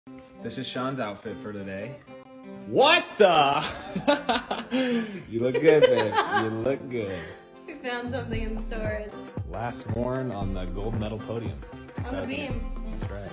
This is Shawn's outfit for today. What the? You look good, babe. You look good. We found something in storage. Last worn on the gold medal podium. On the beam. That's right.